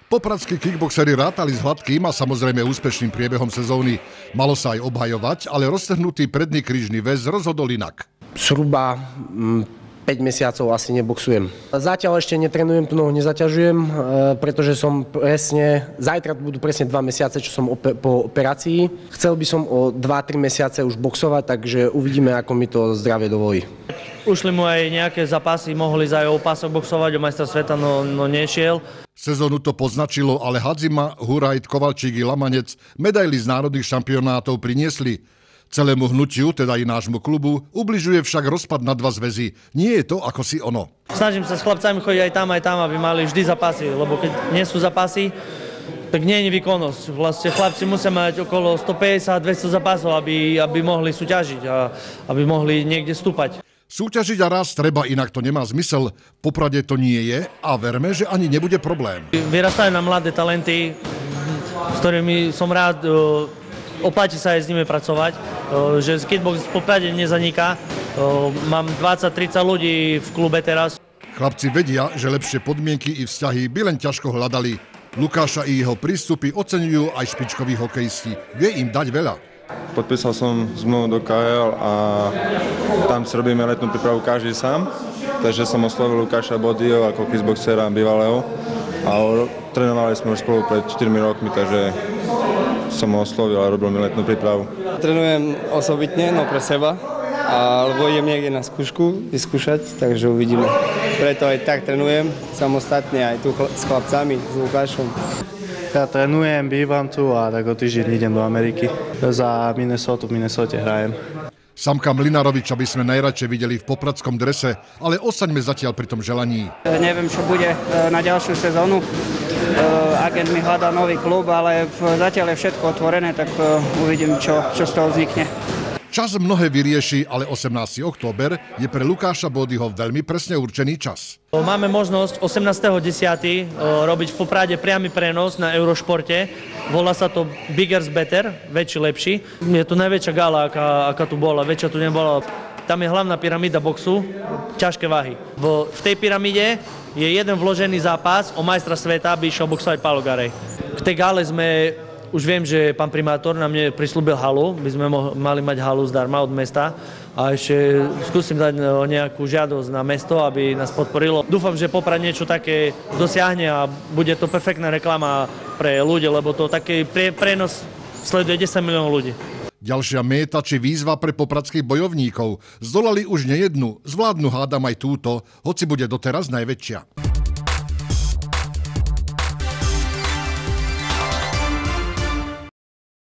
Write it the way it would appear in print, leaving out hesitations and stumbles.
Popradskí kickboxeri rátali s hladkým a samozrejme úspešným priebehom sezóny. Malo sa aj obhajovať, ale roztrhnutý predný krížny väz rozhodol inak. Zhruba 5 mesiacov asi neboxujem. Zatiaľ ešte netrenujem, tú nohu nezaťažujem, pretože som zajtra budú presne 2 mesiace, čo som po operácii. Chcel by som o 2-3 mesiace už boxovať, takže uvidíme, ako mi to zdravie dovolí. Ušli mu aj nejaké zápasy, mohli za jeho pások boxovať, o majstra sveta, no nešiel. Sezónu to poznačilo, ale Hadzima, Hurajt, Kovalčík i Lamanec medaily z národných šampionátov priniesli. Celému hnutiu, teda i nášmu klubu, ubližuje však rozpad na 2 zväzy. Nie je to ako si ono. Snažím sa s chlapcami chodiť aj tam, aby mali vždy zápasy, lebo keď nie sú zápasy, tak nie je výkonnosť. Vlastne chlapci musia mať okolo 150-200 zápasov, aby mohli súťažiť a aby mohli niekde stúpať. Súťažiť a raz treba, inak to nemá zmysel. V Poprade to nie je a verme, že ani nebude problém. Vyrastajú na mladé talenty, s ktorými som rád, oplatí sa aj s nimi pracovať, že kickbox v Poprade nezaniká. Mám 20-30 ľudí v klube teraz. Chlapci vedia, že lepšie podmienky i vzťahy by len ťažko hľadali. Lukáša i jeho prístupy oceňujú aj špičkoví hokejisti. Vie im dať veľa. Podpísal som zmluvu do KHL a tam si robíme letnú prípravu každý sám. Takže som oslovil Lukáša Bodyho ako kickboxera bývalého a trénovali sme už spolu pred 4 rokmi, takže som ho oslovil a robil mi letnú prípravu. Trénujem osobitne, no pre seba, alebo idem niekde na skúšku vyskúšať, takže uvidíme. Preto aj tak trénujem samostatne aj tu s chlapcami, s Lukášom. Ja trénujem, bývam tu a tak o týždeň idem do Ameriky. Za Minnesota, v Minnesote hrajem. Samka Mlynaroviča by sme najradšej videli v popradskom drese, ale ostaňme zatiaľ pri tom želaní. Neviem, čo bude na ďalšiu sezónu. Agent mi hľadá nový klub, ale zatiaľ je všetko otvorené, tak uvidím, čo z toho vznikne. Čas mnohé vyrieši, ale 18. október je pre Lukáša Bodyho veľmi presne určený čas. Máme možnosť 18.10. robiť v Poprade priamy prenos na Eurošporte. Volá sa to Bigger Better, väčší, lepší. Je to najväčšia gala, aká tu bola, väčšia tu nebola. Tam je hlavná pyramída boxu, ťažké váhy. V tej pyramíde je jeden vložený zápas o majstra sveta, aby išiel boxovať Paolo Garej. V tej gále už viem, že pán primátor na mne prislúbil halu, by sme mali mať halu zdarma od mesta a ešte skúsim dať nejakú žiadosť na mesto, aby nás podporilo. Dúfam, že Poprad niečo také dosiahne a bude to perfektná reklama pre ľudí, lebo to taký prenos sleduje 10 miliónov ľudí. Ďalšia méta či výzva pre popradských bojovníkov. Zdolali už nejednu, zvládnu hádam aj túto, hoci bude doteraz najväčšia.